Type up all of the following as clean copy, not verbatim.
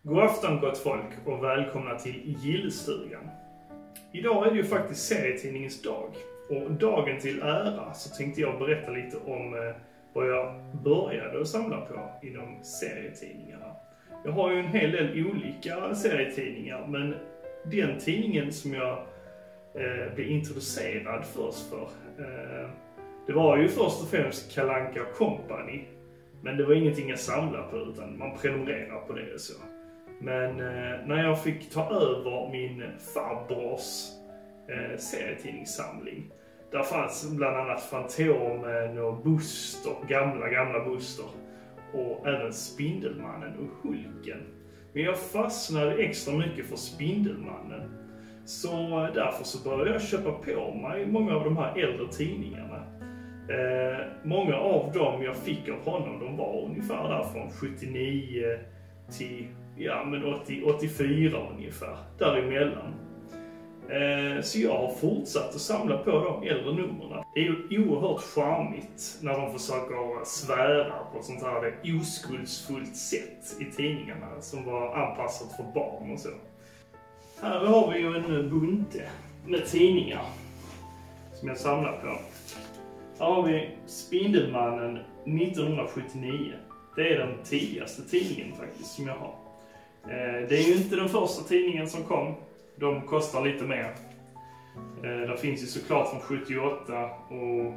God afton gott folk och välkomna till Gillstugan. Idag är det ju faktiskt serietidningens dag. Och dagen till ära så tänkte jag berätta lite om vad jag började att samla på inom serietidningarna. Jag har ju en hel del olika serietidningar, men den tidningen som jag blev introducerad först för, det var ju först och främst Kalle Anka Company. Men det var ingenting jag samlade på, utan man prenumererar på det och så. Men när jag fick ta över min farbrors serietidningssamling, där fanns bland annat Fantomen och Buster, gamla Buster. Och även Spindelmannen och Hulken. Men jag fastnade extra mycket för Spindelmannen. Så därför så började jag köpa på mig många av de här äldre tidningarna. Många av dem jag fick av honom, de var ungefär där från 79 till 84 ungefär, däremellan. Så jag har fortsatt att samla på de äldre numren. Det är ju oerhört charmigt när de försöker svära på ett sånt här oskuldsfullt sätt i tidningarna som var anpassat för barn och så. Här har vi ju en bunte med tidningar som jag samlar på. Här har vi Spindelmannen 1979. Det är den tidigaste tidningen faktiskt som jag har. Det är ju inte den första tidningen som kom. De kostar lite mer. Det finns ju såklart från 78 och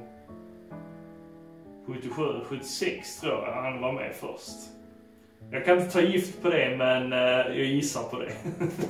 77, 76 tror jag han var med först. Jag kan inte ta gift på det, men jag gissar på det.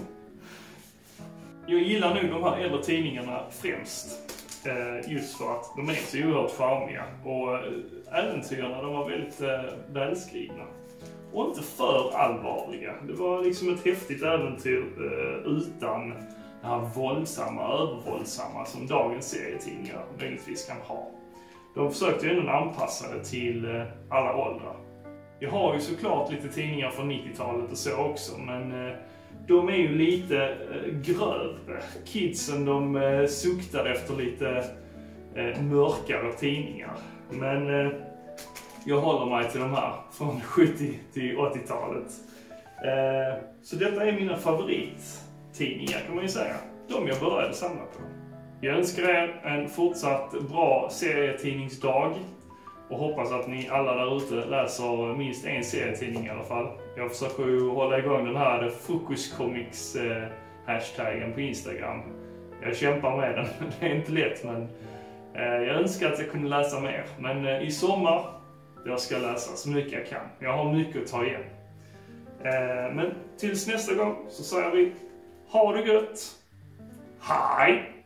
Jag gillar nog de här äldre tidningarna främst. Just för att de är så oerhört charmiga. Och äventyrarna, de var väldigt välskrivna. Och inte för allvarliga. Det var liksom ett häftigt äventyr utan det här övervåldsamma som dagens serietidningar möjligtvis kan ha. De försökte ju ändå anpassa det till alla åldrar. Jag har ju såklart lite tidningar från 90-talet och så också, men de är ju lite grövre. Kidsen, de suktade efter lite mörkare tidningar. Men jag håller mig till de här från 70 till 80-talet. Så detta är mina favorittidningar kan man ju säga. De jag började samla på. Jag önskar er en fortsatt bra serietidningsdag. Och hoppas att ni alla där ute läser minst en serietidning i alla fall. Jag försöker ju hålla igång den här Fokus Comics hashtaggen på Instagram. Jag kämpar med den, det är inte lätt, men jag önskar att jag kunde läsa mer. Men i sommar, jag ska läsa så mycket jag kan. Jag har mycket att ta igen. Men tills nästa gång så säger vi, ha det gött! Hej!